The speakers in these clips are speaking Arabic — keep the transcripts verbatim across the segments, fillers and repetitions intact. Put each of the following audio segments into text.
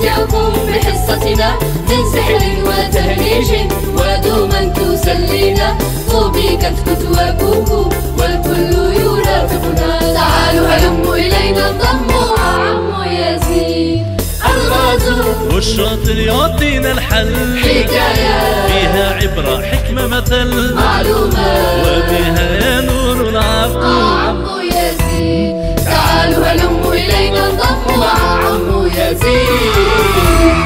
نمتعكم بحصتنا من سحر وتهريج ودوما تسلينا طوبى كتكت وكوكو والكل يرافقنا. تعالوا هلموا إلينا انضموا مع عمو يزيد الغازو والشاطر يعطينا الحل حكاية فيها عبرة حكمة مثل معلومات وبها نور العقل مع عمو يزيد. تعالوا هلموا إلينا انضموا مع عمو يزيد.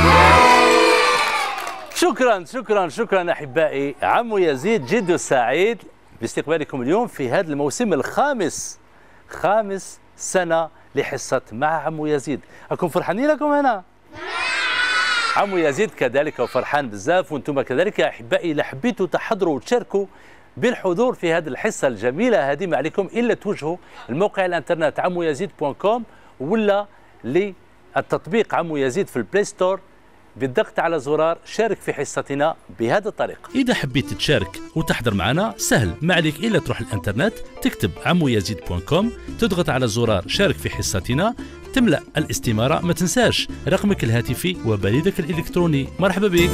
شكرا شكرا شكرا احبائي. عمو يزيد جد سعيد باستقبالكم اليوم في هذا الموسم الخامس، خامس سنه لحصه مع عمو يزيد. اكون فرحانين لكم هنا؟ عمو يزيد كذلك وفرحان بزاف، وانتم كذلك يا احبائي. اذا حبيتوا تحضروا وتشاركوا بالحضور في هذه الحصه الجميله هذه، ما عليكم الا توجهوا الموقع الانترنت عمو يزيد دوت كوم ولا للتطبيق عمو يزيد في البلاي ستور بالضغط على زرار شارك في حصتنا بهذه الطريقة. إذا حبيت تشارك وتحضر معنا سهل، ما عليك إلا تروح الانترنت تكتب عمو يزيد دوت كوم، تضغط على زرار شارك في حصتنا، تملأ الاستمارة، ما تنساش رقمك الهاتفي وبريدك الإلكتروني. مرحبا بك.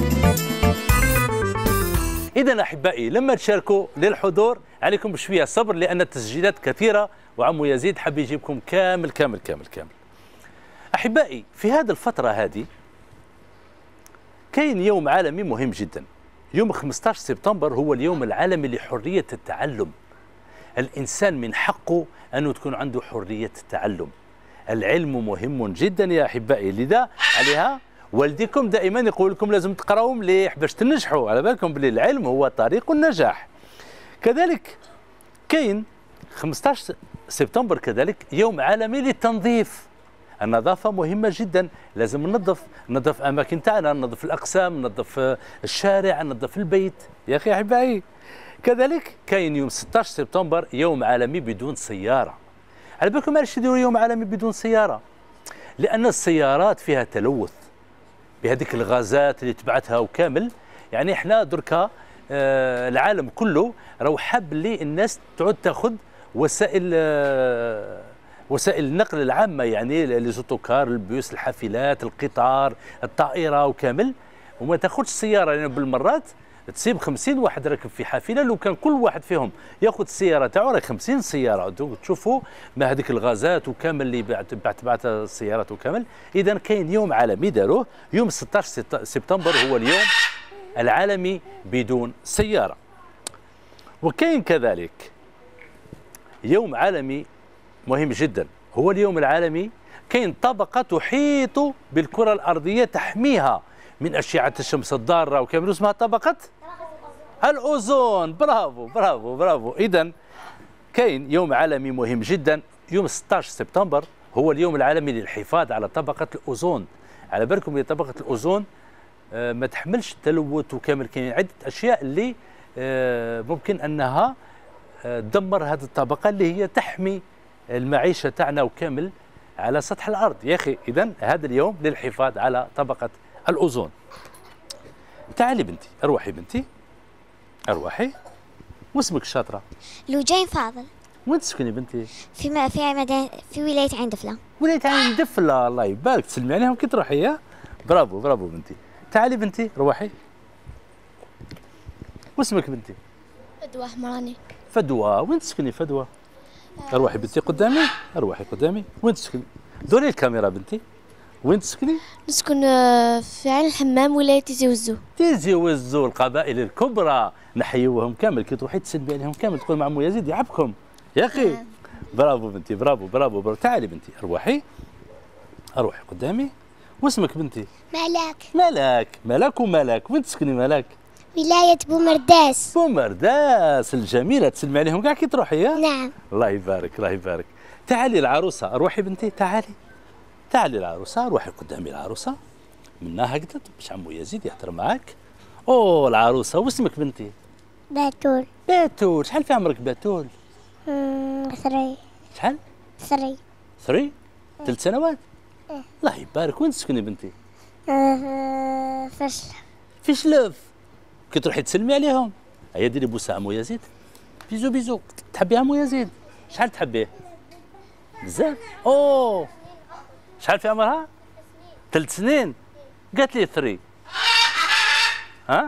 إذا أحبائي لما تشاركوا للحضور عليكم بشوية صبر، لأن التسجيلات كثيرة وعمو يزيد حب يجيبكم كامل كامل كامل كامل. أحبائي في هذه الفترة هذه كاين يوم عالمي مهم جدا. يوم خمسة عشر سبتمبر هو اليوم العالمي لحرية التعلم. الإنسان من حقه أنه تكون عنده حرية التعلم. العلم مهم جدا يا أحبائي، لذا عليها والديكم دائما يقول لكم لازم تقراوا مليح باش تنجحوا. على بالكم بلي العلم هو طريق النجاح. كذلك كاين خمسة عشر سبتمبر كذلك يوم عالمي للتنظيف. النظافة مهمة جدا، لازم ننظف ننظف أماكن تاعنا، ننظف الأقسام، ننظف الشارع، ننظف البيت يا أخي أحبائي. كذلك كاين يوم ستة عشر سبتمبر يوم عالمي بدون سيارة. على بالكم علاش يديروا يوم عالمي بدون سيارة؟ لأن السيارات فيها تلوث بهذيك الغازات اللي تبعتها وكامل. يعني احنا دركا آه العالم كله راهو حاب لي الناس تعود تاخذ وسائل آه وسائل النقل العامة، يعني لي زوتوكار، البيوس، الحافلات، القطار، الطائرة وكامل، وما تاخذش السيارة. لأن يعني بالمرات تصيب خمسين واحد راكب في حافلة، لو كان كل واحد فيهم ياخذ السيارة تاعو راه خمسين سيارة. تشوفوا ما هذيك الغازات وكامل اللي بعت بعت بعت السيارات وكامل. إذا كاين يوم عالمي داروه يوم ستة عشر سبتمبر هو اليوم العالمي بدون سيارة. وكاين كذلك يوم عالمي مهم جدا هو اليوم العالمي. كاين طبقة تحيط بالكرة الأرضية تحميها من أشعة الشمس الضارة وكامل، اسمها طبقة الأوزون. برافو برافو برافو. إذا كاين يوم عالمي مهم جدا يوم ستة عشر سبتمبر هو اليوم العالمي للحفاظ على طبقة الأوزون. على بالكم طبقة الأوزون آه ما تحملش التلوث وكامل. كاين عدة أشياء اللي آه ممكن أنها آه تدمر هذه الطبقة اللي هي تحمي المعيشة تاعنا وكامل على سطح الأرض يا أخي. إذن هذا اليوم للحفاظ على طبقة الأوزون. تعالي بنتي، أروحي بنتي، أروحي. واسمك الشاطرة؟ لوجين فاضل. وين تسكني بنتي؟ في م... في مدينة في ولاية عين دفلة. ولاية عين دفلة، الله يبارك، تسلمي عليهم كي تروحي. يا برافو برافو بنتي. تعالي بنتي، روحي. واسمك بنتي؟ فدوى حمراني. فدوى، وين تسكني فدوى؟ اروحي بنتي قدامي، اروحي قدامي. وين تسكني؟ دوري الكاميرا بنتي. وين تسكني؟ نسكن في عين الحمام ولاية تيزي وزو. تيزي وزو، القبائل الكبرى نحيوهم كامل. كي تروحي تسلمي عليهم كامل تقول مع عمو يزيد يعبكم يا اخي. برافو بنتي، برافو برافو برافو. تعالي بنتي، اروحي اروحي قدامي. واسمك بنتي؟ ملاك. ملاك، ملاك وملاك. وين تسكني ملاك؟ ولاية بومرداس. بومرداس الجميلة، تسلمي عليهم كاع كي تروحي. يا نعم. الله يبارك الله يبارك. تعالي العروسة، اروحي بنتي، تعالي تعالي العروسة، روحي قدامي العروسة منها هكذا باش عمو يزيد يهضر معاك. اوه العروسة، واسمك بنتي؟ باتول. باتول، شحال في عمرك باتول؟ ثري. شحال؟ ثري. ثري؟ ثلاث سنوات؟ اه. الله يبارك. وين تسكني بنتي؟ اه في شلف. في شلف. كي تروحي تسلمي عليهم هيا ديري بوسة عمو يزيد. بيزو بيزو. تحبي عمو يزيد؟ شحال تحبيه؟ بزاف؟ اوه شحال في عمرها؟ ثلاث سنين؟ قالت لي ثلاثة. ها؟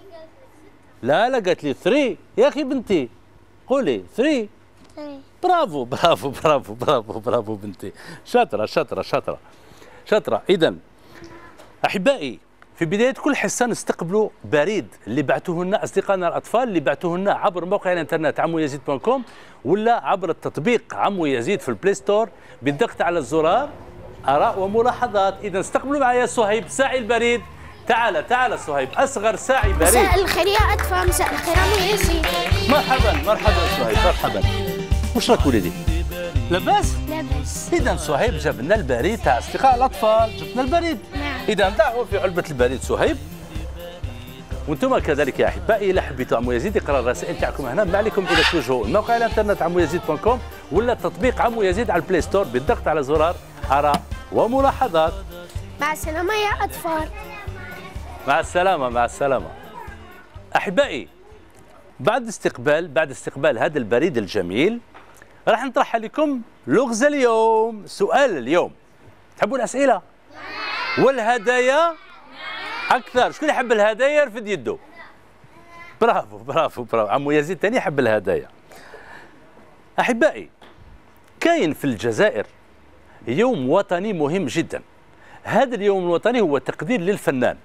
لا لا قالت لي ثلاثة يا اخي بنتي، قولي ثلاثة. برافو برافو برافو برافو برافو بنتي، شاطرة شاطرة شاطرة شاطرة. إذا أحبائي، في بداية كل حصة نستقبلوا بريد اللي بعثوه لنا أصدقائنا الأطفال، اللي بعثوه لنا عبر موقع الإنترنت عمو يزيد دوت كوم ولا عبر التطبيق عمو يزيد في البلاي ستور بالضغط على الزرار آراء وملاحظات. إذا استقبلوا معايا صهيب ساعي البريد. تعال تعال صهيب، أصغر ساعي بريد. مساء الخير يا أطفال. مساء الخير عمو يزيد. مرحبا مرحبا صهيب مرحبا. واش راك وليدي؟ لاباس؟ لاباس. إذا صهيب جاب لنا البريد تاع أصدقاء الأطفال، جبنا البريد. نعم. إذا ضعوا في علبة البريد صهيب. وانتم كذلك يا أحبائي، إلا حبيتوا عمو يزيد يقرأ الرسائل تاعكم هنا، ما عليكم إلا توجهوا الموقع الإنترنت عمو يزيد دوت كوم ولا تطبيق عمو يزيد على البلاي ستور بالضغط على زرار آراء وملاحظات. مع السلامة يا أطفال. مع السلامة مع السلامة. أحبائي، بعد استقبال بعد استقبال هذا البريد الجميل راح نطرح لكم لغز اليوم. سؤال اليوم، تحبوا الأسئلة؟ والهدايا؟ أكثر. شكون يحب الهدايا يرفد يده؟ برافو برافو برافو. عمو يزيد ثاني يحب الهدايا. أحبائي، كاين في الجزائر يوم وطني مهم جدا. هذا اليوم الوطني هو تقدير للفنان،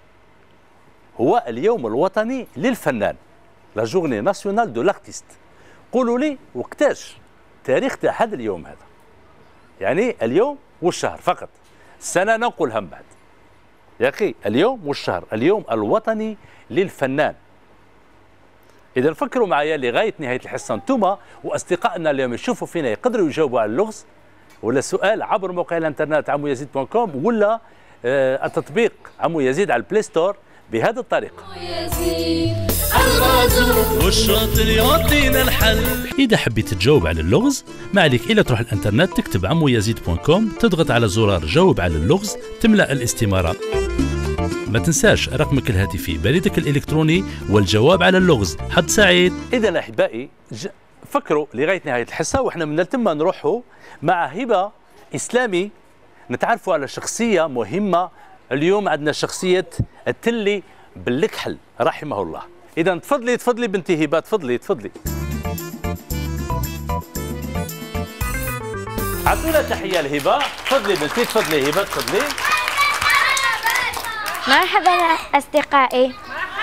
هو اليوم الوطني للفنان، لا جورني ناسيونال دو لارتيست. قولوا لي وقتاش تاريخ تاع هذا اليوم هذا؟ يعني اليوم والشهر فقط، السنة نقولها من بعد. يا أخي اليوم والشهر، اليوم الوطني للفنان. إذا فكروا معايا لغاية نهاية الحصة أنتم وأصدقائنا اللي يشوفوا فينا يقدروا يجاوبوا على اللغز ولا السؤال عبر موقع الإنترنت عمو يزيد دوت كوم ولا آه التطبيق عمو يزيد على البلاي ستور بهذه الطريقة. والشاطر يعطينا الحل. إذا حبيت تجاوب على اللغز ما عليك إلا تروح الإنترنت تكتب عمو يزيد دوت كوم، تضغط على زرار جاوب على اللغز، تملأ الاستمارة. ما تنساش رقمك الهاتفي، بريدك الإلكتروني والجواب على اللغز. حد سعيد. إذا أحبائي ج... فكروا لغاية نهاية الحصة وإحنا من التم نروحوا مع هبة إسلامي نتعرفوا على شخصية مهمة. اليوم عندنا شخصية التلي بالكحل رحمه الله. إذا تفضلي تفضلي بنتي هبة، تفضلي تفضلي. أعطونا تحية لهبة. تفضلي بنتي تفضلي هبة تفضلي. مرحبا أصدقائي.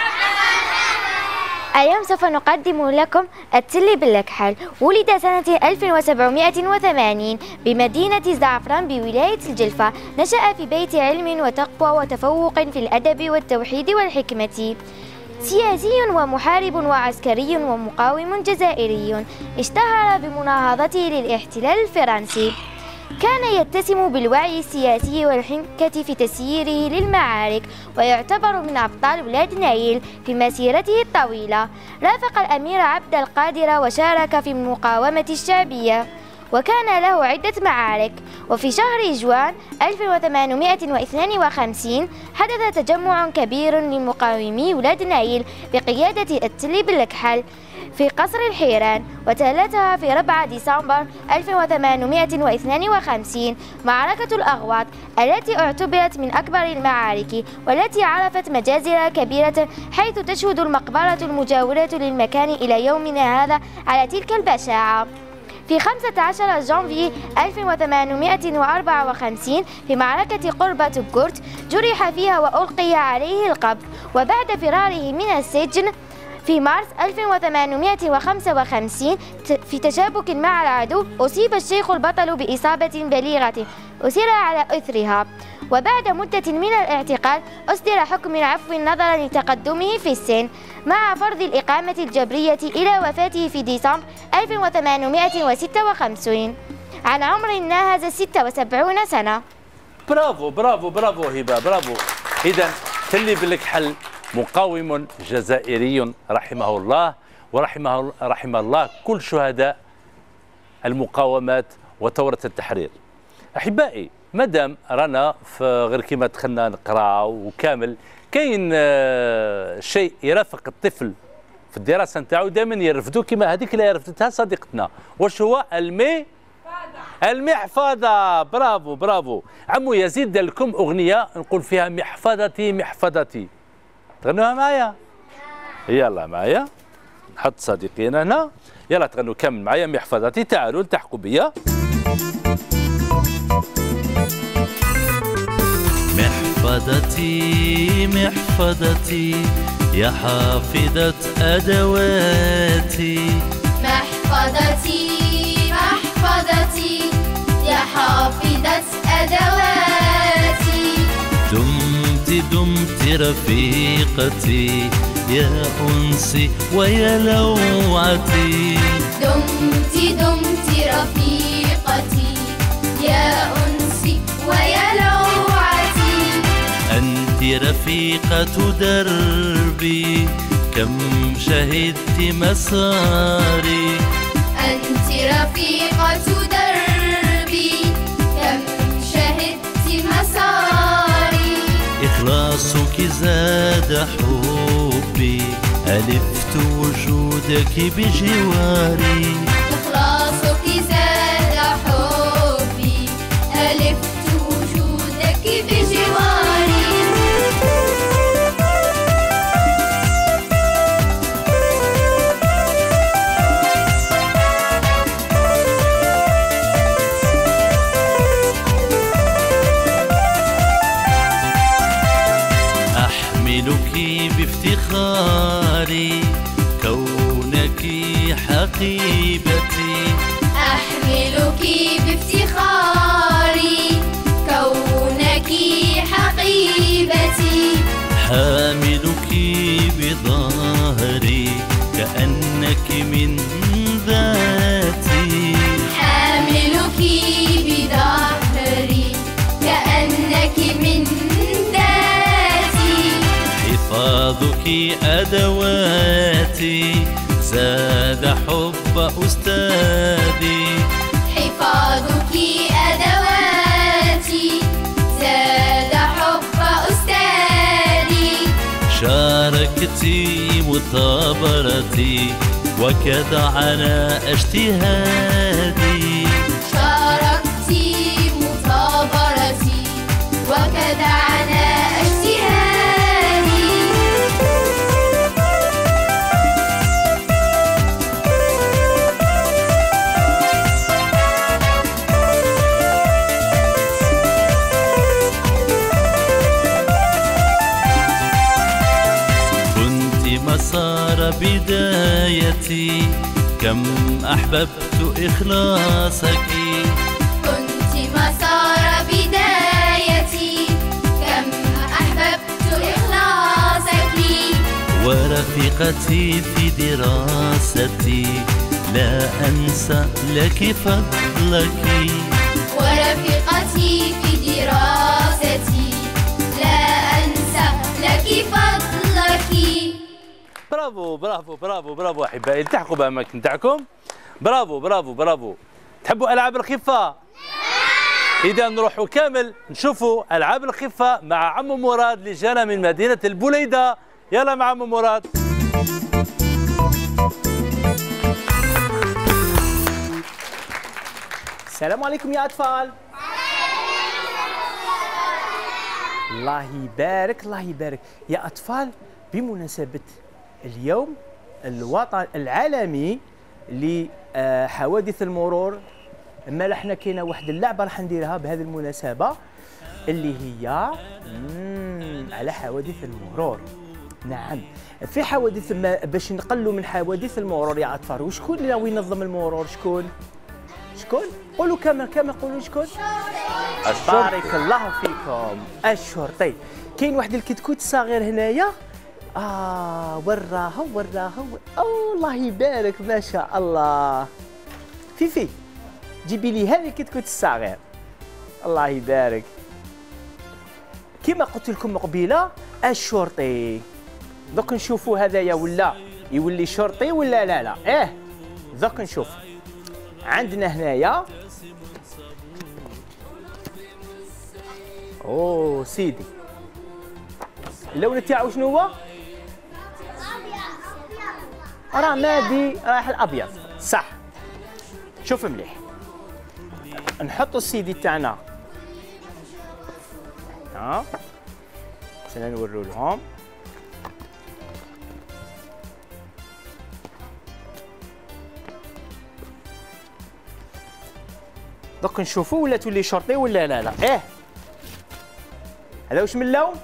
اليوم سوف نقدم لكم التلي بالكحل. ولد سنة ألف وسبعمائة وثمانين بمدينة زعفران بولاية الجلفة. نشأ في بيت علم وتقوى وتفوق في الأدب والتوحيد والحكمة. سياسي ومحارب وعسكري ومقاوم جزائري، اشتهر بمناهضته للاحتلال الفرنسي. كان يتسم بالوعي السياسي والحنكة في تسييره للمعارك، ويعتبر من أبطال ولاد نايل في مسيرته الطويلة. رافق الأمير عبد القادر وشارك في المقاومة الشعبية، وكان له عدة معارك. وفي شهر جوان ألف وثمانمائة واثنين وخمسين حدث تجمع كبير لمقاومي ولاد نايل بقيادة التلي بالكحل في قصر الحيران، وتلتها في رابع ديسمبر ألف وثمانمائة واثنين وخمسين معركة الأغواط، التي اعتبرت من أكبر المعارك والتي عرفت مجازر كبيرة، حيث تشهد المقبرة المجاورة للمكان إلى يومنا هذا على تلك البشاعة. في خمسة عشر جانفي ألف وثمانمائة وأربعة وخمسين في معركة قرب توغورت جرح فيها وألقي عليه القبض. وبعد فراره من السجن في مارس ألف وثمانمائة وخمسة وخمسين في تشابك مع العدو أصيب الشيخ البطل بإصابة بليغة أسر على أثرها. وبعد مدة من الاعتقال أصدر حكم العفو نظرا لتقدمه في السن، مع فرض الإقامة الجبرية إلى وفاته في ديسمبر ألف وثمانمائة وستة وخمسين عن عمر ناهز ستة وسبعين سنة. برافو برافو برافو هبة برافو. إذا تلي بالكحل مقاوم جزائري رحمه الله، ورحمه رحم الله كل شهداء المقاومات وثورة التحرير. أحبائي، مادام رانا في غير كيما دخلنا نقرا وكامل، كاين شيء يرافق الطفل في الدراسة نتاعو دائما يرفدو كيما هذيك اللي رفدتها صديقتنا. واش هو؟ المي المحفظة. برافو برافو. عمو يزيد دار لكم أغنية نقول فيها محفظتي محفظتي، تغنوها معايا؟ يلا معايا، نحط صديقين هنا، يلا تغنوا كامل معايا محفظتي. تعالوا التحقوا بيا. محفظتي محفظتي يا حافظة أدواتي، محفظتي محفظتي يا حافظة أدواتي، دمت دمت رفيقتي يا أنسي ويا لوعتي، دمت دمت رفيقتي يا أنسي ويا لوعتي، أنت رفيقة دربي كم شهدت مساري، أنت رفيقة دربي كم شهدت مساري، إخلاصك زاد حبي ألفت وجودك بجواري، إخلاصك زاد حبي ألفت وجودك بجواري، أحملك بافتخاري كونك حقيبتي، أحملك بافتخاري كونك حقيبتي، حاملك بظهري كأنك من ذاتي، حاملك بظهري كأنك من ذاتي، حفاظك أدواتي زاد حب أستاذي، حفاظك أدواتي زاد حب أستاذي، شاركتي مثابرتي وكذا على اجتهادي، شاركتي مثابرتي وكذا على اجتهادي، كنت مسار بدايتي كم أحببت إخلاصك، كنت مسار بدايتي كم أحببت إخلاصك، ورفيقتي في دراستي لا أنسى لك فضلك، ورفيقتي في دراستي لا أنسى لك فضلك. برافو برافو برافو برافو احبائي، التحقوا باماكن نتاعكم. برافو برافو برافو. تحبوا العاب الخفه؟ اذا نروحوا كامل نشوفوا العاب الخفه مع عمو مراد اللي جانا من مدينه البوليده. يلا مع عمو مراد. السلام عليكم يا أطفال. الله يبارك الله يبارك يا أطفال. بمناسبة اليوم الوطن العالمي لحوادث المرور، اما احنا كاينه واحد اللعبه راح نديرها بهذه المناسبه اللي هي على حوادث المرور. نعم، في حوادث باش نقلوا من حوادث المرور يا اطفال. وشكون اللي ناوي ينظم المرور؟ شكون؟ شكون؟ قولوا كامل كامل قولوا شكون؟ بارك الله فيكم. الشرطي. كاين واحد الكتكوت الصغير هنايا. اه وراها وراها أوه الله يبارك ما شاء الله. فيفي جيبي لي هذا الكتكوت الصغير. الله يبارك. كما قلت لكم قبيله الشرطي. دوك نشوفوا هذايا ولا يولي شرطي ولا لا لا. اه دوك نشوف. عندنا هنايا اوه سيدي اللون تاعو شنو هو؟ راه مادي رايح الابيض. صح. شوف مليح. نحطوا السيدي تاعنا ها سنا نورو لهم. دوك نشوفوا ولا تولي شرطي ولا لا لا. ايه هذا واش من لون؟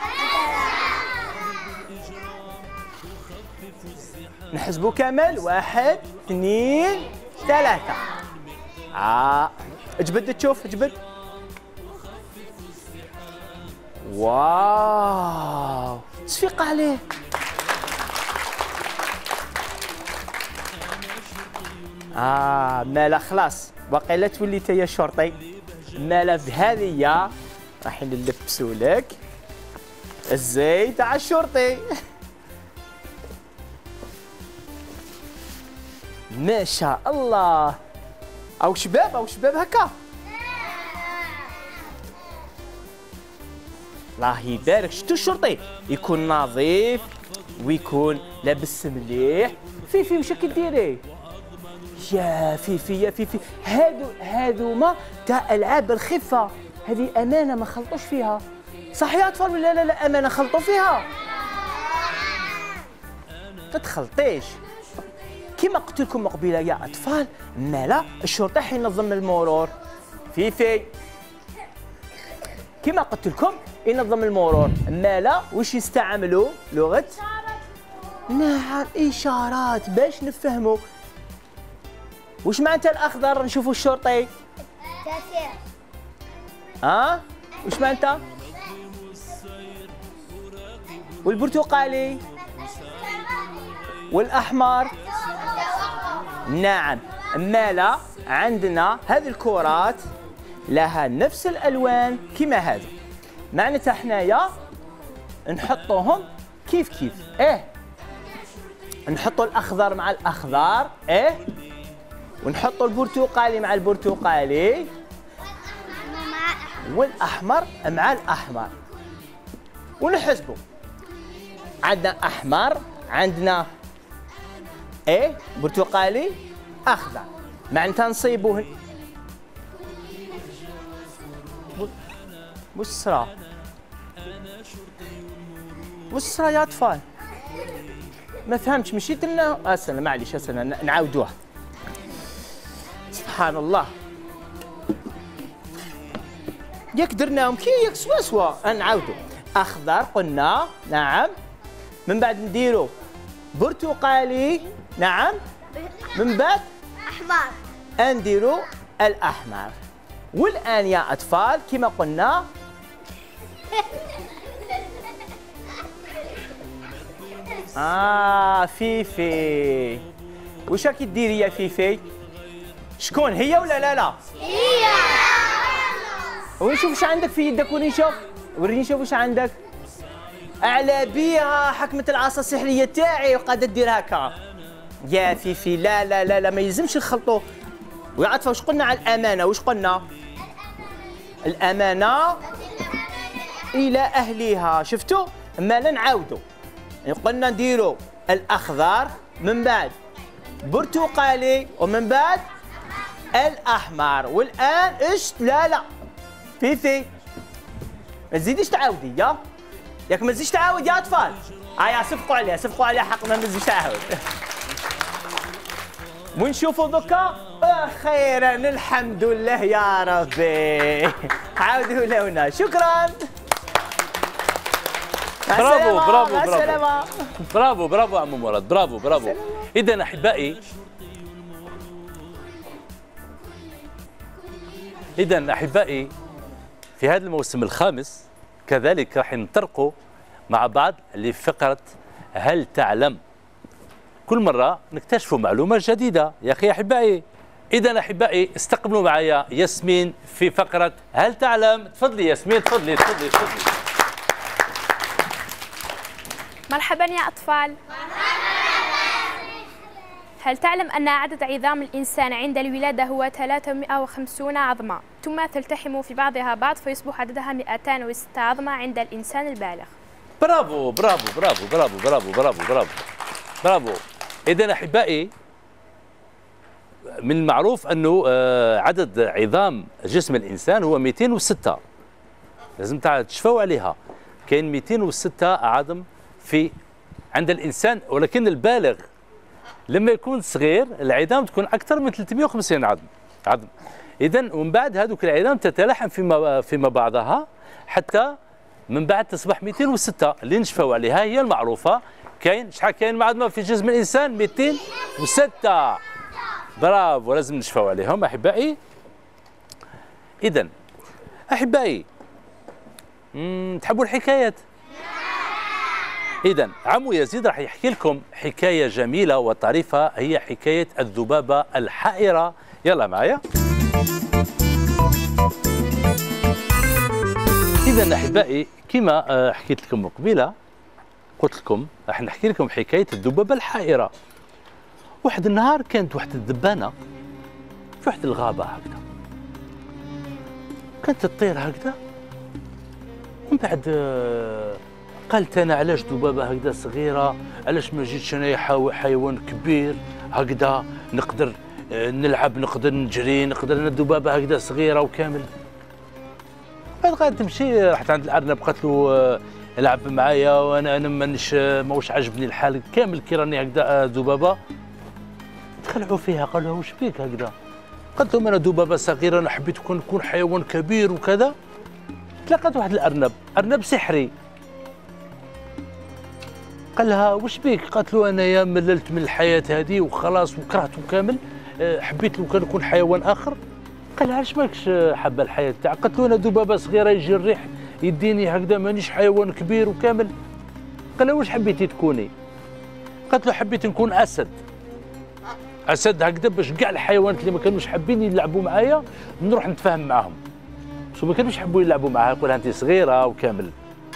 نحسبوا كامل. واحد اثنين ثلاثة. اه اجبد تشوف اجبد. واو تصفيق عليه. اه مالا خلاص باقي تولي تايا شرطي. مالا بهذه راح نلبسوا لك الزي تاع الشرطي. ما شاء الله. او شباب او شباب هكا. الله يبارك. شتو الشرطي يكون نظيف ويكون لابس مليح. فيفي واش راكي ديري؟ يا فيفي يا فيفي هادو هادوما تاع العاب الخفه. هذه امانه ما خلطوش فيها. صح يا اطفال ولا لا لا امانه خلطوا فيها؟ ما تخلطيش. كما قلت لكم قبيله يا اطفال مالا الشرطي حينظم المرور. فيفي كما قلت لكم ينظم المرور. مالا واش يستعملوا لغه؟ نعم اشارات باش نفهموا. واش معناتها الاخضر نشوفوا الشرطي؟ تسير. ها؟ واش معناتها؟ والبرتقالي؟ والاحمر؟ نعم مالا عندنا هذه الكرات لها نفس الالوان كما هذا. معناتها حنايا نحطوهم كيف كيف. ايه نحطوا الاخضر مع الاخضر. ايه ونحطوا البرتقالي مع البرتقالي والاحمر مع الاحمر ونحسبوا. عندنا احمر عندنا ايه برتقالي اخضر. معناتها نصيبوه. واش صرا؟ واش صرا يا اطفال؟ ما فهمتش. مشيت لنا اسنى معليش اسنى نعاودوها. سبحان الله. ياك درناهم كي ياك سوا سوا. نعاودو. اخضر قلنا نعم. من بعد نديرو برتقالي نعم. من بعد أحمر. نديرو الاحمر. والان يا اطفال كما قلنا اه فيفي واش راكي ديري يا فيفي؟ شكون هي ولا لا لا؟ هي. ونشوف واش عندك في يدك. وريني نشوف وريني نشوف واش عندك. على بيها حكمة العصا السحرية تاعي وقاعدة دير هكا. يا فيفي لا لا لا لا ما يلزمش نخلطوا. ويا عطفة واش قلنا على الأمانة؟ واش قلنا؟ الأمانة إلى أهلها. شفتوا؟ مالا نعاودوا. قلنا نديروا الأخضر من بعد برتقالي ومن بعد الأحمر. والآن اش لا لا فيفي ما تزيديش تعاودي. يا ياك ما تزيدش تعاود يا اطفال. هيا صفقوا عليها صفقوا عليها حق ما تزيدش تعاود. ونشوفوا دوكا. اخيرا الحمد لله يا ربي. عاودوا لونا. شكرا. برافو برافو مع برافو السلامة. برافو برافو عمو مراد. برافو برافو. اذا احبائي اذا احبائي في هذا الموسم الخامس كذلك راح نطرقوا مع بعض لفقرة هل تعلم. كل مرة نكتشفوا معلومة جديدة يا أخي أحبائي. إذا أحبائي استقبلوا معايا ياسمين في فقرة هل تعلم. تفضلي ياسمين تفضلي تفضلي تفضلي. مرحبا يا أطفال. هل تعلم أن عدد عظام الإنسان عند الولادة هو ثلاثمئة وخمسين عظمة، ثم تلتحم في بعضها بعض فيصبح عددها مئتين وستة عظمة عند الإنسان البالغ. برافو برافو برافو برافو برافو برافو برافو برافو. إذا أحبائي من المعروف أنه آه، عدد عظام جسم الإنسان هو مئتين وستة، لازم تشفوا عليها. كاين مئتين وستة عظم في عند الإنسان، ولكن البالغ لما يكون صغير العظام تكون أكثر من ثلاثمئة وخمسين عظم عظم. إذن ومن بعد هذوك العظام تتلاحم فيما فيما بعضها حتى من بعد تصبح مئتين وستة اللي نشفوا عليها هي المعروفة. كاين شحال كاين عظمة في جسم الإنسان؟ مئتين وستة. برافو، لازم نشفوا عليهم أحبائي. إذن أحبائي تحبوا الحكايات؟ إذن عمو يزيد راح يحكي لكم حكاية جميلة وطريفة، هي حكاية الذبابة الحائرة. يلا معايا. إذن أحبائي كما حكيت لكم قبيلة قلت لكم راح نحكي لكم حكاية الذبابة الحائرة. واحد النهار كانت واحد الذبانة في واحد الغابة هكذا، كانت تطير هكذا. ومن بعد قالت أنا علاش ذبابة هكذا صغيرة، علاش ما جيتش أنا حيوان كبير هكذا نقدر نلعب، نقدر نجري، نقدر أنا ذبابة هكذا صغيرة وكامل. بعد قاعدة تمشي راحت عند الأرنب قالت له العب معايا وأنا أنا مانيش ماهوش عاجبني الحال كامل كي راني هكذا ذبابة. تخلعوا فيها قالوا لها واش بيك هكذا؟ قالت لهم أنا ذبابة صغيرة، أنا حبيت نكون نكون حيوان كبير وكذا. تلاقت واحد الأرنب، أرنب سحري، قال لها واش بيك؟ قالت له أنايا مللت من الحياة هذه وخلاص وكرهته كامل، حبيت لو كان نكون حيوان آخر. قال لها علاش ماكش حابة الحياة تاعك؟ قالت له أنا ذبابة صغيرة يجي الريح يديني هكذا مانيش حيوان كبير وكامل. قال لها واش حبيتي تكوني؟ قالت له حبيت نكون أسد، أسد هكذا باش كاع الحيوانات اللي ما كانوش حابين يلعبوا معايا نروح نتفاهم معاهم، شو ما كانوش يحبوا يلعبوا معاها، يقول لها أنت صغيرة وكامل.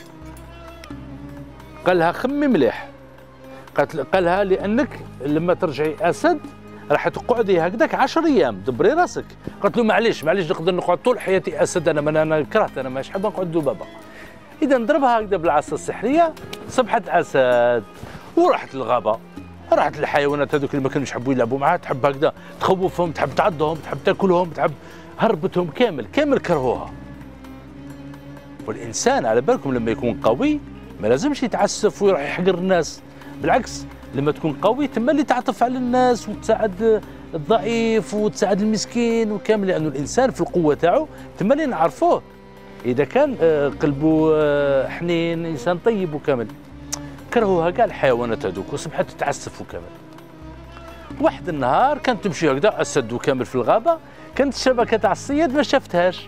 قال لها خمي مليح. قالت قال لها لأنك لما ترجعي أسد راح تقعدي هكذاك عشر أيام دبري راسك. قالت له معليش معليش نقدر نقعد طول حياتي أسد، أنا من أنا كرهت، أنا مش حابة نقعد ذبابة. إذا ضربها هكذا بالعصا السحرية صبحت أسد وراحت للغابة. راحت للحيوانات هذوك اللي ما كانوش يحبوا يلعبوا معاها، تحب هكذا تخوفهم، تحب تعضهم، تحب تاكلهم، تحب هربتهم كامل كامل كرهوها. والإنسان على بالكم لما يكون قوي ما لازمش يتعسف ويروح يحقر الناس، بالعكس لما تكون قوي تما اللي تعطف على الناس وتساعد الضعيف وتساعد المسكين وكامل، لأنه الإنسان في القوة تاعو تما اللي نعرفوه إذا كان قلبه حنين إنسان طيب وكامل. كرهوها كاع الحيوانات هذوك وصبحت تتعسف وكامل. واحد النهار كانت تمشي هكذا أسد وكامل في الغابة، كانت الشبكة تاع الصياد ما شافتهاش،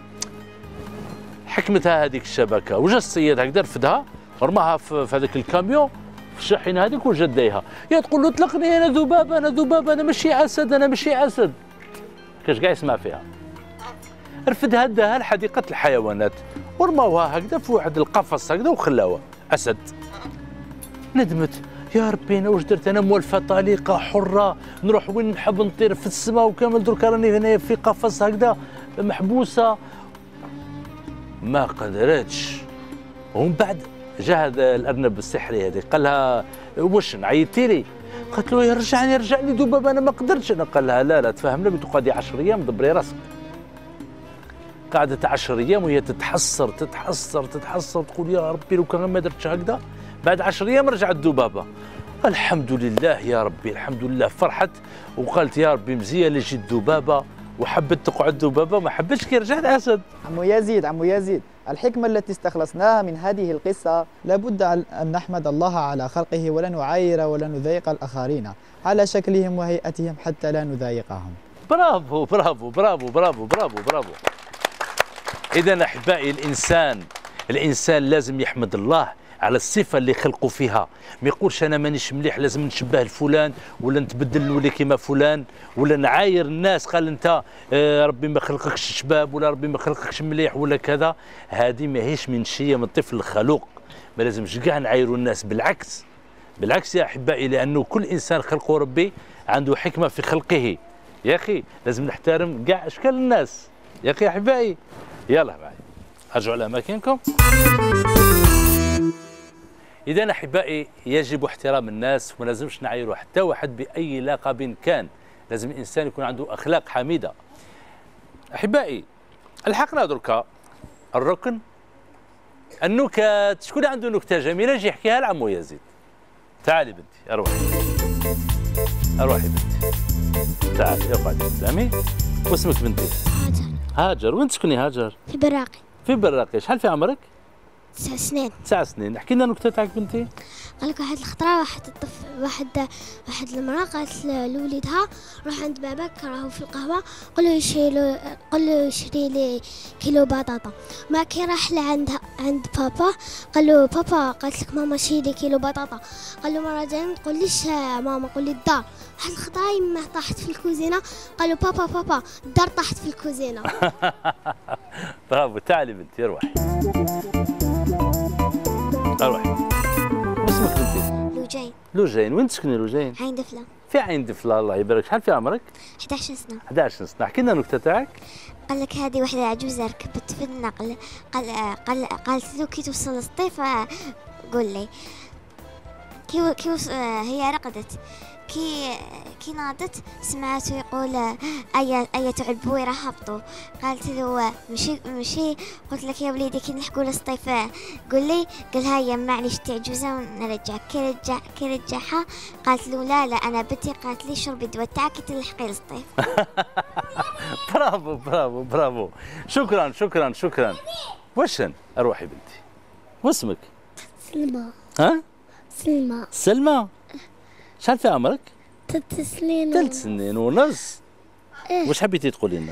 حكمتها هذيك الشبكة وجا الصياد هكذا رفدها رماها في هذاك الكاميون في الشاحنة هذيك وجا دايها. يا تقول له اطلقني أنا ذبابة، أنا ذبابة، أنا ماشي أسد، أنا ماشي أسد، كاش كاع يسمع فيها. رفدها داها لحديقة الحيوانات ورماوها هكذا في واحد القفص هكذا وخلاوها أسد. ندمت، يا ربي انا واش درت؟ انا مولفه طليقه حره نروح وين نحب نطير في السماء وكامل، دركا راني هنا في قفص هكذا محبوسه. ما قدرتش. ومن بعد جا هذا الارنب السحري هذا قال لها واش عيطتي لي؟ قالت له يرجعني رجعني ذبابه انا ما قدرتش انا. قال لها لا لا تفهمنا بتقعدي عشر ايام دبري راسك. قعدت عشر ايام وهي تتحسر تتحسر تتحسر تقول يا ربي لو كان ما درتش هكذا. بعد عشر ايام رجعت ذبابه. الحمد لله يا ربي الحمد لله، فرحت وقالت يا ربي مزيه اللي جيت ذبابه وحبت تقعد ذبابه ما حبتش كي رجعت اسد. عمو يزيد عمو يزيد الحكمة التي استخلصناها من هذه القصة لابد أن نحمد الله على خلقه ولا نعاير ولا نضايق الآخرين على شكلهم وهيئتهم حتى لا نضايقهم. برافو برافو برافو برافو برافو برافو. إذا أحبائي الإنسان الإنسان لازم يحمد الله على الصفة اللي خلقوا فيها، ما يقولش أنا مانيش مليح لازم نشبه لفلان ولا نتبدل نولي كيما فلان ولا نعاير الناس قال أنت آه ربي ما خلقكش شباب ولا ربي ما خلقكش مليح ولا كذا. هذه ماهيش من شيء من الطفل الخلوق، ما لازمش كاع نعايروا الناس، بالعكس بالعكس يا أحبائي، لأنه كل إنسان خلقه ربي عنده حكمة في خلقه. يا أخي لازم نحترم كاع أشكال الناس يا أخي أحبائي. يلا معي أرجعوا على أماكنكم. إذا أحبائي يجب احترام الناس وما لازمش نعايروا حتى واحد بأي لقب كان، لازم الانسان يكون عنده اخلاق حميده. احبائي الحقنا دركا الركن النكت. شكون عنده نكته جميله يجي يحكيها لعمو يزيد؟ تعالي بنتي اروحي اروحي بنتي تعالي اقعدي قدامي. واسمك بنتي؟ هاجر. هاجر. وين تسكني هاجر؟ في براقي. في براقي. شحال في عمرك؟ تسع سنين. تسع سنين. احكي لنا نكته تاعك بنتي. قال لك واحد الخطره واحد الطفل واحد واحد المراه قالت لوليدها روح عند باباك راهو في القهوه قل له يشري قل له يشري لي كيلو بطاطا. ما كي راح لعندها عند بابا قال له بابا قالت لك ماما شري لي كيلو بطاطا. قال له مره جايه ما تقوليش ماما قولي الدار. واحد الخطره يما طاحت في الكوزينه قال له بابا بابا الدار طاحت في الكوزينه. برافو. تعالي بنتي اروحي اروحي. واسمك بنتي؟ لوجين. لوجين. وين تسكني لوجين؟ عين دفله. في عين دفله. الله يبارك. شحال في عمرك؟ إحدى عشر سنه. إحدى عشر سنه. احكي لنا النكته تاعك. قال لك هذه وحده عجوزه ركبت في النقل قال قال قالت له كي توصل السطيف قول لي كي كي هي رقدت كي كي ناضت سمعته يقول ايا ايا تاع البويره هبطوا. قالت له مشي مشي قلت لك يا وليدي كي نلحقوا للصيف قول لي. قال هيا معليش تاع عجوزه ونرجعك. كي رجع كي رجعها قالت له لا لا انا بنتي قالت لي شربي الدواء تاعك كي تلحقي للصيف. برافو برافو برافو. شكرا شكرا شكرا. وشن اروحي بنتي. واسمك؟ سلمى. ها؟ سلمى. سلمى. شحال في عمرك؟ ثلاث سنين. ثلاث سنين ونص. إيه. واش حبيتي تقولي لنا؟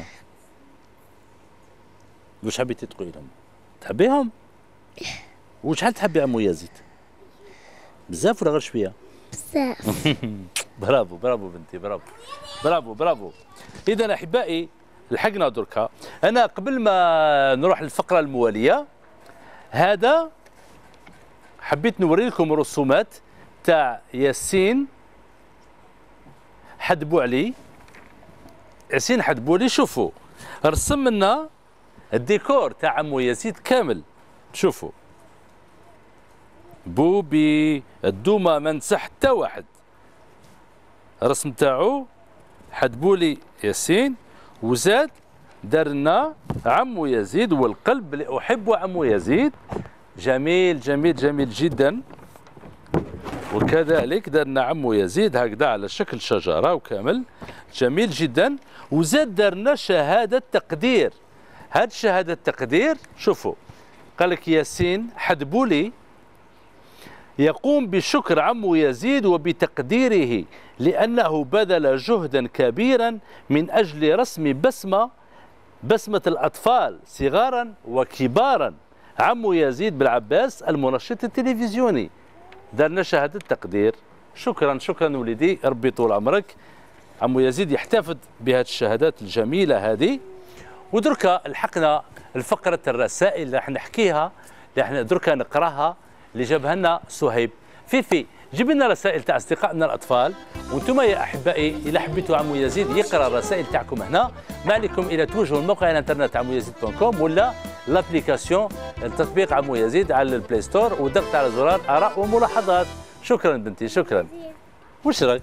واش حبيتي تقولي لهم؟ تحبيهم؟ وشحال تحبي عمو يزيد؟ بزاف ولا غير شويه؟ بزاف. برافو برافو بنتي برافو برافو برافو. اذا احبائي لحقنا دركا. انا قبل ما نروح للفقره المواليه هذا حبيت نوري لكم رسومات تاع ياسين حدبوعلي. ياسين حدبوعلي شوفوا رسم لنا الديكور تاع عمو يزيد كامل. شوفوا بوبي الدومه ما نسى حتى واحد. الرسم تاعو حدبولي ياسين وزاد دار لنا عمو يزيد والقلب اللي احب عمو يزيد. جميل جميل جميل جدا. وكذلك درنا عمو يزيد هكذا على شكل شجره وكامل جميل جدا. وزاد درنا شهاده تقدير. هاد شهاده التقدير شوفوا قال لك ياسين حدبولي يقوم بشكر عمو يزيد وبتقديره لأنه بذل جهدا كبيرا من أجل رسم بسمة بسمة الأطفال صغارا وكبارا. عمو يزيد بالعباس المنشط التلفزيوني. دارنا شهادة تقدير. شكرا شكرا وليدي ربي طول عمرك. عمو يزيد يحتفظ بهذه الشهادات الجميلة هذه. ودركا الحقنا الفقرة الرسائل اللي راح نحكيها اللي راح دركا نقراها اللي جابها لنا صهيب. فيفي جيب لنا رسائل تاع اصدقائنا الاطفال. وانتم يا احبائي اذا حبيتوا عمو يزيد يقرا الرسائل تاعكم هنا ما عليكم الى توجهوا الموقع الانترنت عمو يزيد دوت كوم ولا لابليكاسيون التطبيق عمو يزيد على البلاي ستور وضغط على زرار اراء وملاحظات. شكرا بنتي شكرا. واش راك؟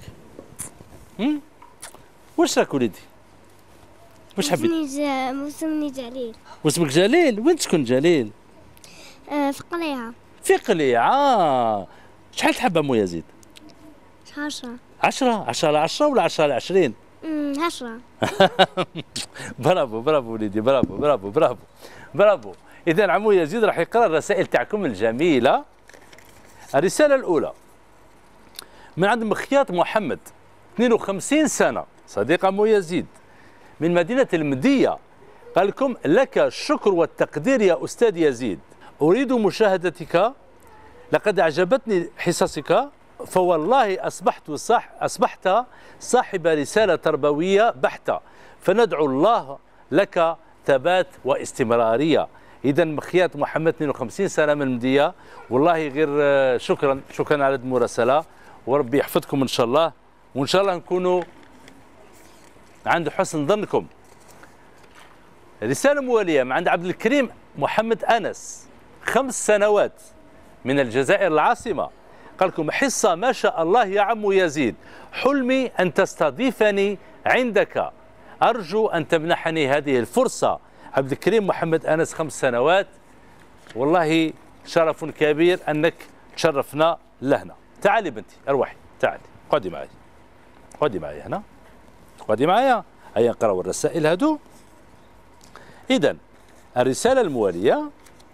واش راك وليدي؟ واش حبيت؟ اسمي جليل. واسمك جليل. وين تسكن جليل؟ آه في قليعة. في قليعة. شحال تحب عمو يزيد؟ عشرة. عشرة؟ عشرة على عشرة ولا عشرة على عشرين؟ امم عشرة. برافو برافو وليدي برافو برافو برافو برافو. إذا عمو يزيد راح يقرأ الرسائل تاعكم الجميلة. الرسالة الأولى من عند مخياط محمد اثنين وخمسين سنة صديق عمو يزيد من مدينة المدية. قال لكم لك الشكر والتقدير يا أستاذ يزيد. أريد مشاهدتك لقد أعجبتني حصصك فوالله أصبحت صح أصبحت صاحب رسالة تربوية بحتة فندعو الله لك ثبات واستمرارية. إذا مخيات محمد اثنين وخمسين سنة من المدية. والله غير شكرا شكرا على المراسلة وربي يحفظكم إن شاء الله وإن شاء الله نكونوا عند حسن ظنكم. رسالة موالية من عند عبد الكريم محمد أنس خمس سنوات من الجزائر العاصمة. قال لكم حصة ما شاء الله يا عم يزيد، حلمي أن تستضيفني عندك، أرجو أن تمنحني هذه الفرصة. عبد الكريم محمد أنس خمس سنوات، والله شرف كبير أنك تشرفنا لهنا. تعالي بنتي أروحي، تعالي قعدي معي، قعدي معي هنا، قعدي معايا. هيا نقراو الرسائل هادو. إذن الرسالة الموالية: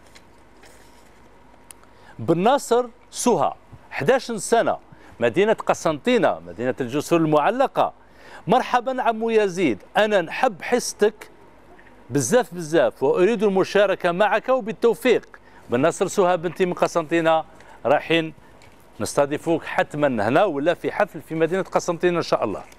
بن ناصر سوها، أحد عشر سنة، مدينة قسنطينة، مدينة الجسور المعلقة. مرحبا عمو يزيد، أنا نحب حصتك بزاف بزاف وأريد المشاركة معك وبالتوفيق. بن ناصر سوها بنتي من قسنطينة، رايحين نستضيفوك حتما هنا ولا في حفل في مدينة قسنطينة إن شاء الله.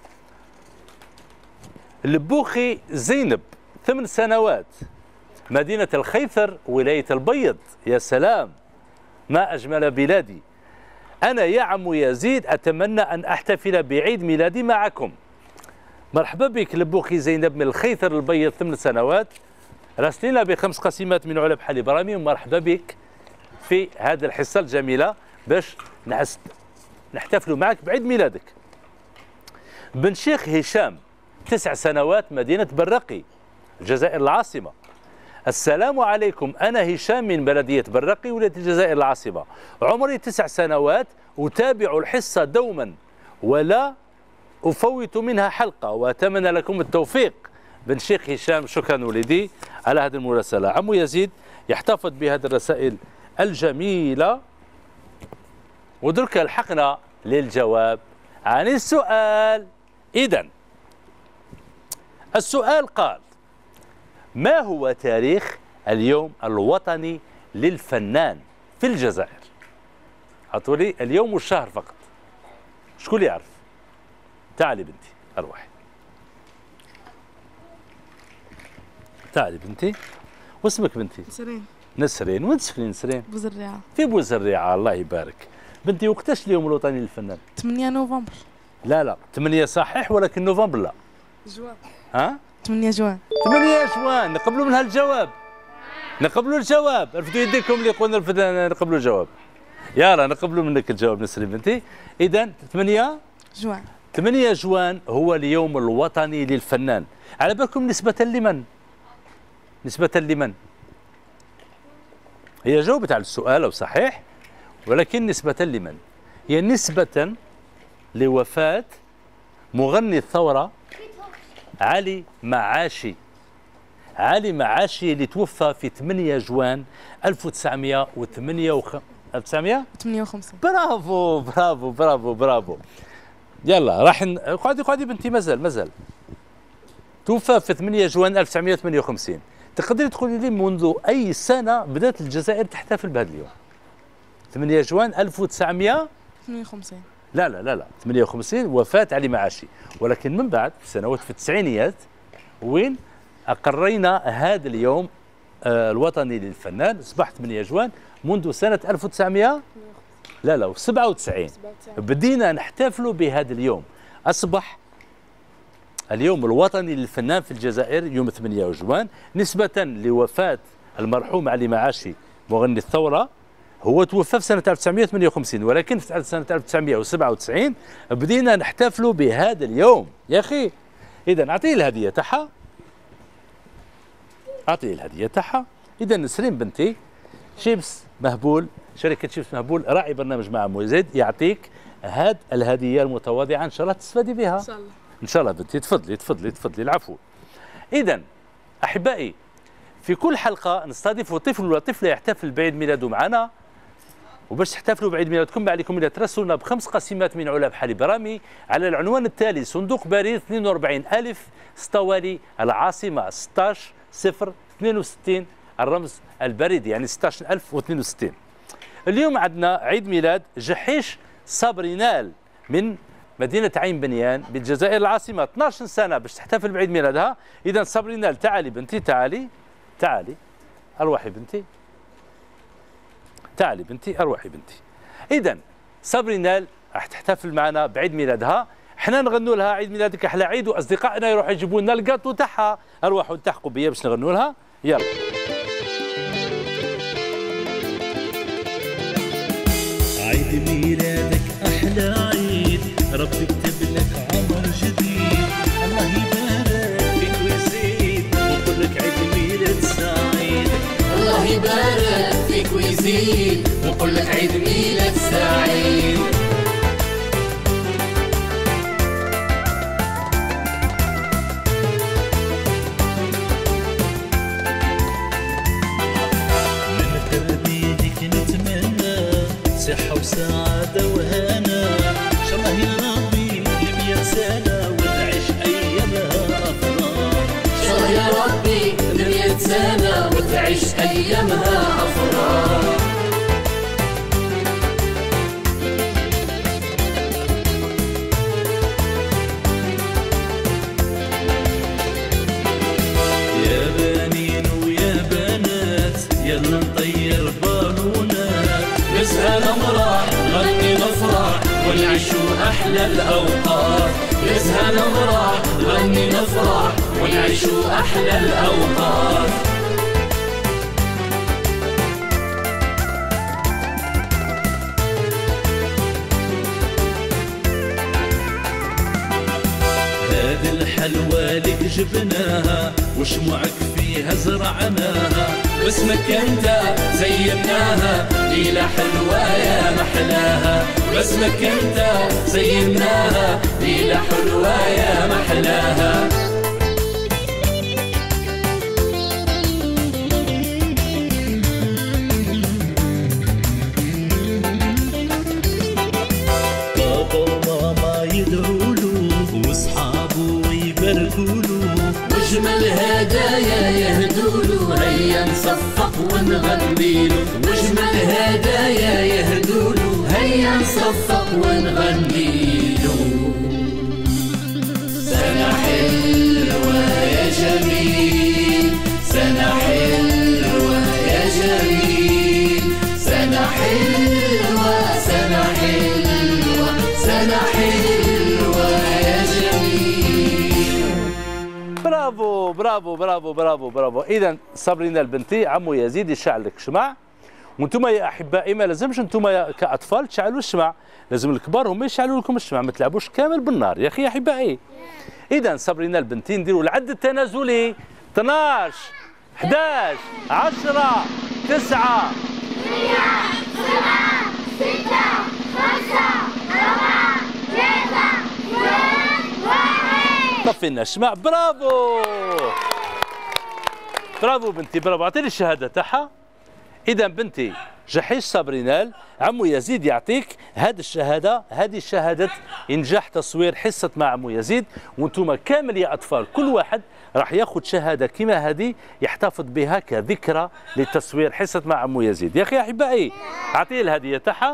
البوخي زينب ثمان سنوات، مدينة الخيثر، ولاية البيض. يا سلام، ما أجمل بلادي. أنا يا عم يزيد أتمنى أن أحتفل بعيد ميلادي معكم. مرحبا بك لبوخي زينب من الخيثر البيض، ثمان سنوات، راسلنا بخمس قسيمات من علب حليب رامي، ومرحبا بك في هذه الحصة الجميلة باش نحتفلوا معك بعيد ميلادك. بن شيخ هشام تسع سنوات، مدينة برقي، الجزائر العاصمة. السلام عليكم، أنا هشام من بلدية برقي، ولاية الجزائر العاصمة. عمري تسع سنوات، أتابع الحصة دوما ولا أفوت منها حلقة، وأتمنى لكم التوفيق. بن شيخ هشام، شكرا ولدي على هذه المراسلة. عمو يزيد يحتفظ بهذه الرسائل الجميلة. ودرك الحقنا للجواب عن السؤال. إذن السؤال قال: ما هو تاريخ اليوم الوطني للفنان في الجزائر؟ عطوا لي اليوم والشهر فقط. شكون يعرف؟ تعالي بنتي أروحي، تعالي بنتي. واسمك بنتي؟ نسرين. نسرين. وين تسكنين نسرين؟ بوزريعة. في بوزريعة، الله يبارك. بنتي وقتاش اليوم الوطني للفنان؟ ثمانية نوفمبر. لا لا ثمانية صحيح، ولكن نوفمبر لا. جوان. ها؟ ثمانية جوان. ثمانية جوان. نقبلوا منها الجواب، نقبلوا الجواب. رفدوا يديكم اللي يقولون نقبلوا الجواب. يلا نقبلوا منك الجواب نسرين بنتي. إذا ثمانية جوان. ثمانية جوان هو اليوم الوطني للفنان. على بالكم نسبة لمن؟ نسبة لمن؟ هي جاوبت على السؤال أو صحيح، ولكن نسبة لمن؟ هي نسبة لوفاة مغني الثورة علي معاشي. علي معاشي اللي توفى في ثمانية جوان ألف وتسعمائة وثمانية وخمسين. برافو برافو برافو برافو. يلا راح ن... قعدي قعدي بنتي، مازال مازال. توفى في ثمانية جوان ألف وتسعمائة وثمانية وخمسين. تقدري تقولي لي منذ أي سنة بدأت الجزائر تحتفل بهذا اليوم؟ ثمانية جوان ألف وتسعمائة وثمانية وخمسين. لا لا لا لا ثمانية وخمسين وفاة علي معاشي، ولكن من بعد في سنوات في التسعينيات وين أقرينا هذا اليوم آه الوطني للفنان، أصبح ثمانية جوان منذ سنة ألف وتسعمائة لا لا سبعة وتسعين بدينا نحتفل بهذا اليوم. أصبح اليوم الوطني للفنان في الجزائر يوم ثمانية جوان، نسبة لوفاة المرحوم علي معاشي مغني الثورة. هو توفى في سنة ألف وتسعمائة وثمانية وخمسين، ولكن في سنة ألف وتسعمائة وسبعة وتسعين بدينا نحتفل بهذا اليوم يا أخي. إذا أعطيه الهدية تاعها، أعطيه الهدية تاعها. إذا نسرين بنتي، شيبس مهبول، شركة شيبس مهبول راعي برنامج مع عمو يزيد، يعطيك هذه الهدية المتواضعة، إن شاء الله تستفادي بها. إن شاء الله. إن شاء الله بنتي، تفضلي تفضلي تفضلي، العفو. إذا أحبائي، في كل حلقة نستضيف طفل ولا طفلة يحتفل بعيد ميلاده معنا، وباش تحتفلوا بعيد ميلادكم ما عليكم الا تراسلونا بخمس قسيمات من علب حليب رامي على العنوان التالي: صندوق بريد اثنين وأربعين ألف ستوالي العاصمة ستة عشر صفر اثنين وستين، الرمز البريدي يعني ستة عشر ألف واثنين وستين. اليوم عندنا عيد ميلاد جحيش صابرينال من مدينة عين بنيان بالجزائر العاصمة، اثناش سنة باش تحتفل بعيد ميلادها. إذا صابرينال تعالي بنتي، تعالي تعالي أروحي بنتي، تعالي بنتي أروحي بنتي. إذا صابرينال راح تحتفل معنا بعيد ميلادها، حنا نغنوا لها عيد ميلادك أحلى عيد، وأصدقائنا يروحوا يجيبوا لنا الكاطو تاعها. أروحوا التحقوا بيا باش نغنوا لها. يلا. عيد عيد ميلادك أحلى عيد، ربي يكتب لك عمر جديد. الله يبارك فيك ويزيد ونقول لك عيد ميلاد سعيد. الله يبارك فيك ويزيد ونقول لك عيد ميلاد سعيد. صحة وسعادة وهنا، إن شاء الله يا ربي لمية سنة وتعيش أيامها أفراح. إن شاء الله يا ربي لمية سنة وتعيش أيامها أفراح. يا بنين ويا بنات يلا نطير بالونات، نسهل نمرح نغني نفرح ونعيشوا أحلى الأوقات. نسهل نمرح نغني نفرح ونعيشوا أحلى الأوقات. هذه الحلوى لك جبناها وشموعك فيها زرعناها، باسمك انت زيناها ليلة حلوة يا محلاها. باسمك انت زيناها ليلة حلوة يا محلاها. بابا وماما يدعوله واصحابه ويباركوله، واجمل هدايا يهدوله هيا نصفق ونغنيله. واجمل هدايا يهدوله هيا نصفق ونغنيله. سنة حلوة يا جميل، سنة حلوة يا جميل، سنة حلوة سنة حلوة سنة حلوة يا جميل. برافو برافو برافو برافو برافو. اذا صابرينا البنتي عمو يزيد يشعل لك شمع، وانتم يا احبائي ما لازمش انتم كاطفال تشعلوا الشمع، لازم الكبار هما يشعلوا لكم الشمع، ما تلعبوش كامل بالنار يا اخي يا احبائي. اذا صابرينا البنتي نديروا العد التنازلي اثناش احداش عشرة تسعة ثمانية سبعة ستة خمسة أربعة ثلاثة اثنين واحد. طفينا الشمع. برافو برافو بنتي برافو. اعطيني الشهاده تاعها. اذا بنتي جحيش صابرينال عمو يزيد يعطيك هذه الشهاده، هذه شهاده انجاح تصوير حصه مع عمو يزيد، وانتم كامل يا اطفال كل واحد راح ياخذ شهاده كما هذه يحتفظ بها كذكرى لتصوير حصه مع عمو يزيد. يا اخي يا احبائي اعطيه الهديه تاعها.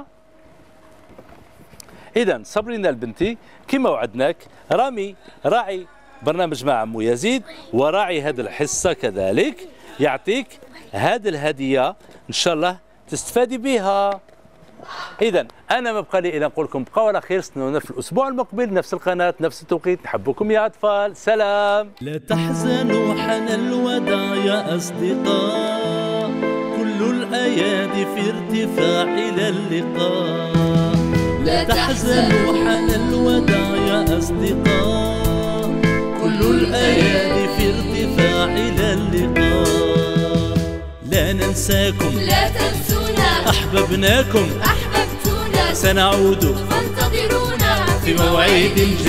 اذا صابرينال بنتي كما وعدناك رامي راعي برنامج مع عمو يزيد وراعي هذه الحصه كذلك، يعطيك هذه الهديه ان شاء الله تستفادي بها. اذا انا ما بقى لي الا نقول لكم بقاو على خير، استنونا في الاسبوع المقبل نفس القناه نفس التوقيت. نحبكم يا اطفال، سلام. لا تحزنوا حان الوداع يا اصدقاء، كل الايادي في ارتفاع الى اللقاء. لا تحزنوا حان الوداع يا اصدقاء، كل الايادي في ارتفاع الى اللقاء. لا ننساكم لا تنسونا، أحببناكم أحببتونا، سنعود فانتظرونا في موعد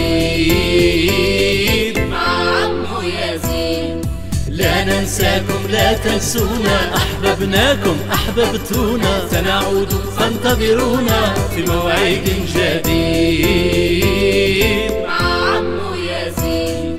جديد مع عمو يزيد. لا ننساكم لا تنسونا، أحببناكم أحببتونا، سنعود فانتظرونا في موعد جديد مع عمو يزيد.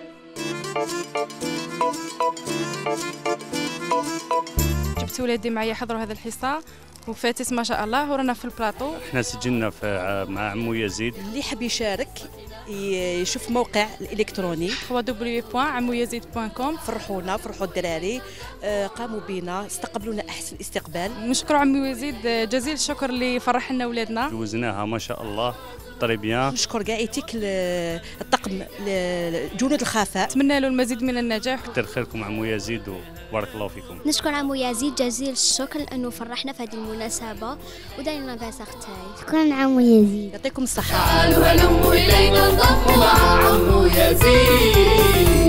جبت ولادي معايا يحضروا هذا الحصه وفاتت ما شاء الله، ورانا في البلاطو. احنا سجلنا في مع عمو يزيد. اللي يحب يشارك يشوف موقع الالكتروني دبليو دبليو دبليو بوان عمو يزيد بوان كوم. فرحونا فرحوا الدراري، قاموا بنا استقبلونا احسن استقبال. نشكر عمو يزيد جزيل الشكر اللي فرح لنا ولادنا. جوزناها ما شاء الله طري بيان. نشكر كاع ايتيك الطاقم جنود الخفاء، نتمنى له المزيد من النجاح. كثر خيركم عمو يزيد وبارك الله فيكم. نشكر عمو يزيد جزيل الشكر لانه فرحنا في هذه المناسبه ودايرنا فيها سختاي. شكرا عمو يزيد، يعطيكم الصحه. تعالوا هلموا الينا انضموا مع عمو يزيد.